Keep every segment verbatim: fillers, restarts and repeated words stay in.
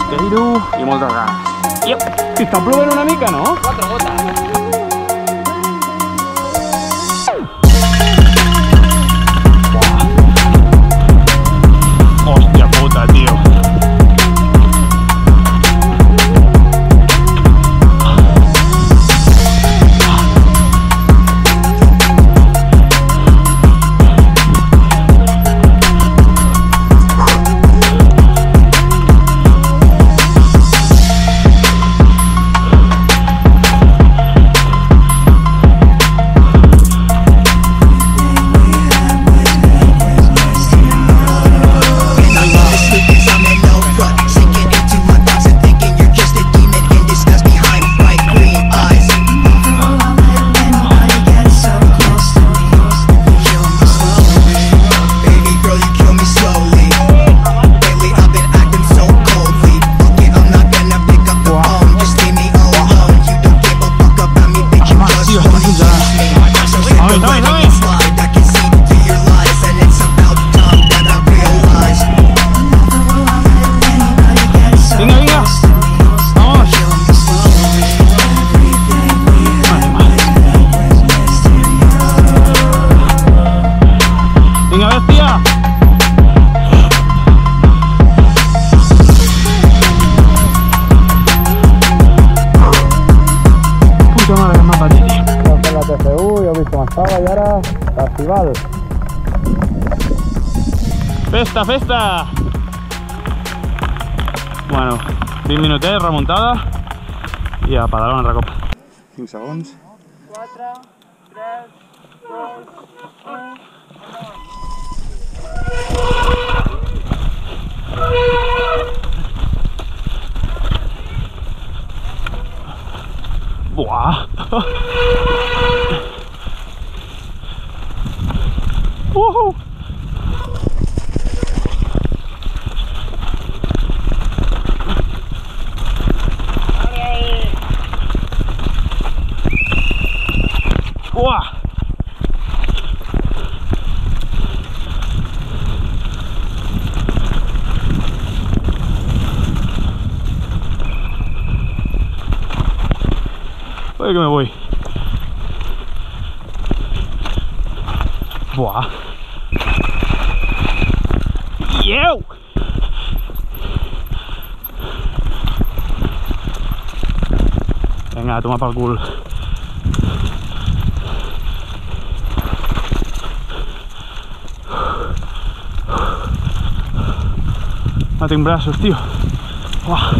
mortero i moltes ganes. Iep! Està plovent una mica, no? Quatre gotes. Hòstia puta, tio. Festival. Festa, festa! Bueno, vint minutets, remuntada i a pedalar un altre cop. cinc segons. quatre, tres, dos, u... Buah! Woohoo! Buah! Oye que me voy. Buah. Yo. Venga, toma pel cul. No tinc braços, tio. Buah.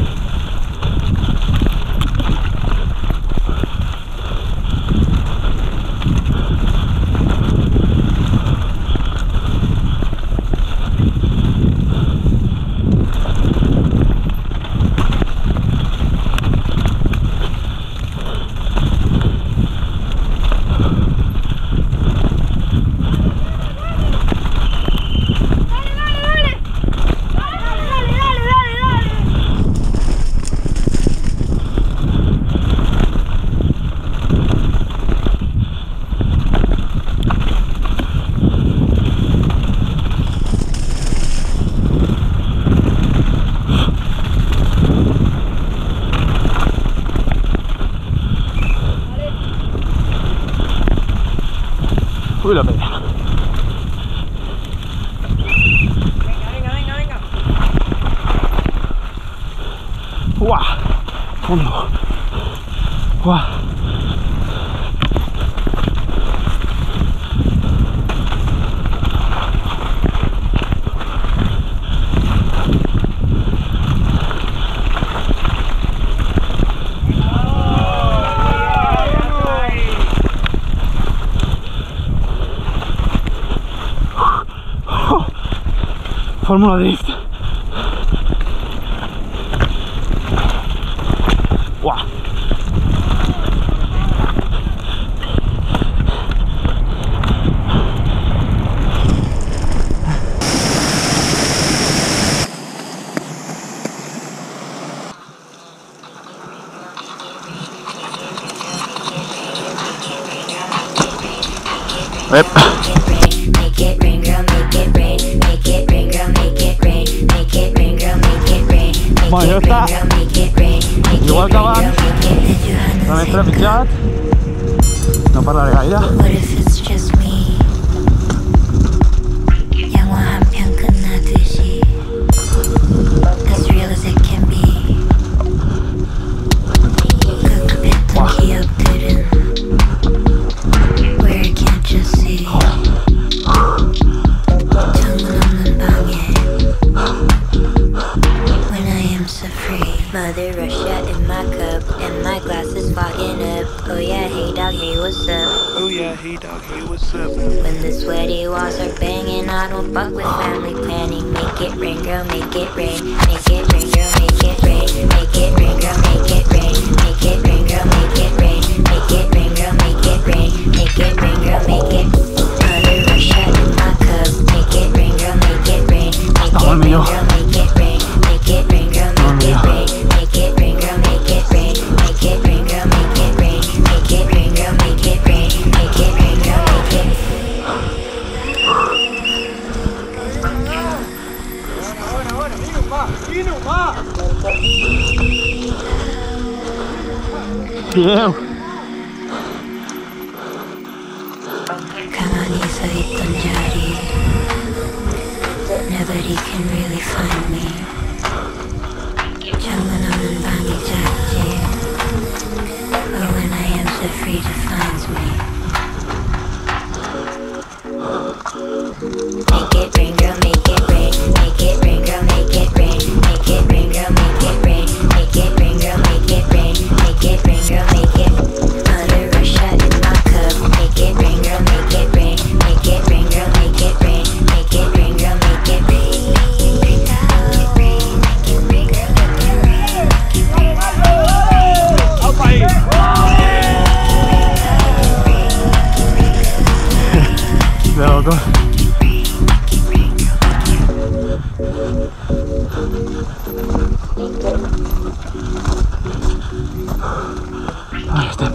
Uy, la pena. Venga, venga, venga, venga. ¡Guau! Fondo. ¡Guau! Fórmula Drift. ¡Guau! Yep. Bueno, ja està. Igual que abans, també he trepitjat. No parlaré gaire. Mother Russia in my cup, and my glass is fogging up. Oh yeah, hey dog, hey what's up? Oh yeah, hey dog, hey what's up? When the sweaty walls are banging, I don't fuck with family planning. Make it rain, girl, make it rain. Make it rain, girl, make it rain. Make it rain, girl, make it rain. Make it rain, girl, make it rain. Make it rain, girl, make it rain. Make it rain, girl, make it. Mother Russia in my cup. Make it rain, girl, make it rain. Make it rain, girl, make it rain. Make it rain, girl, make it rain. Make it rain, girl, make it rain. Make it rain, girl, make it rain. Make it rain, girl, make it rain. Make it rain, girl, make it. Fieu. Come on, easy, Tanjari. Nobody can really find me. Jumping on and banging jackety. But when I am so free to find me. Make it rain, girl, make it rain. Make it rain, girl, make it rain. Make it rain, girl, make it rain. Make it rain, girl, make it rain. Make it rain, girl, make it. Mother Russia in my cup. Make it rain, girl, make it rain. Make it rain, girl, make it rain. Make it rain, girl, make it rain. De loco. Ahí está.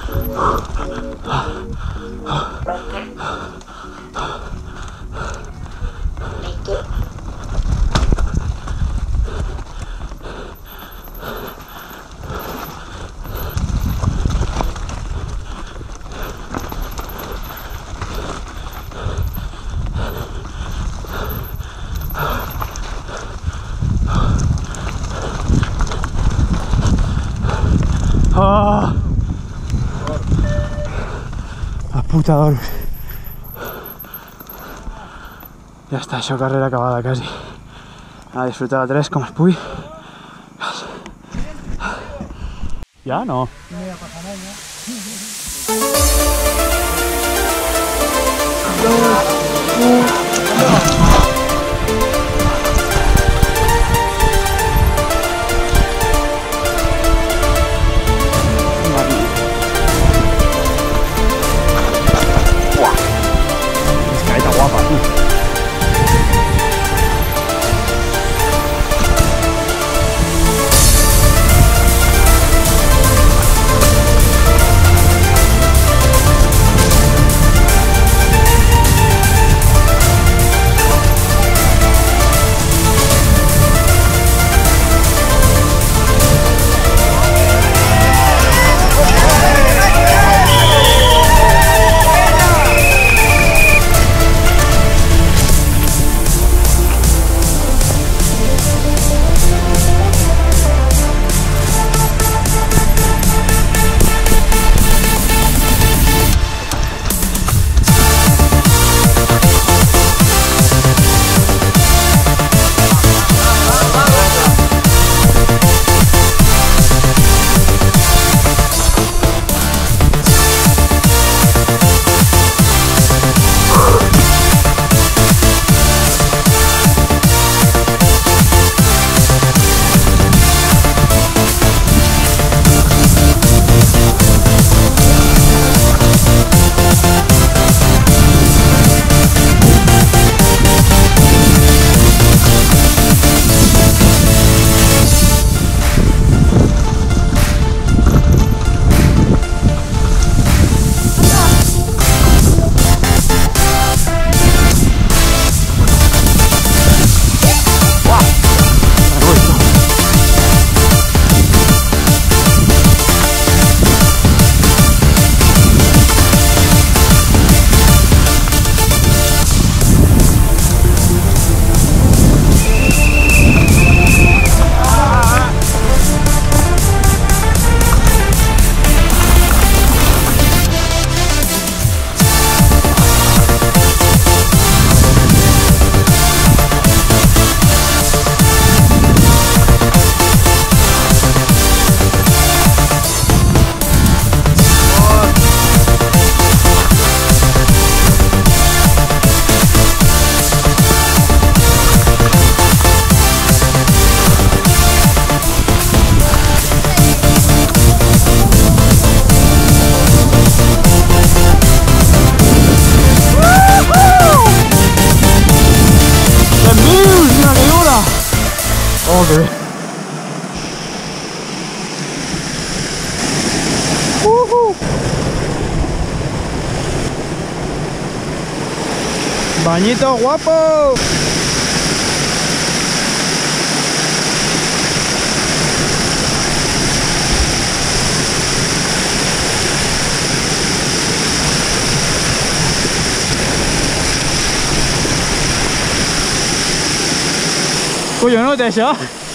Oh. La puta Dorus. Ja està, això, carrera acabada quasi. A disfrutar a tres com es pugui. Ja no? No hi ha passat res, Escaeta guapa, tú. mugre. Woohoo! Bañito guapo. Cô dưỡng nó tệ sữa.